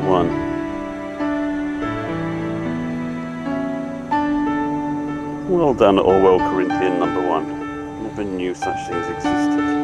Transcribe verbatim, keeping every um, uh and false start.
one. Well done, Orwell Corinthian number one. Never knew such things existed.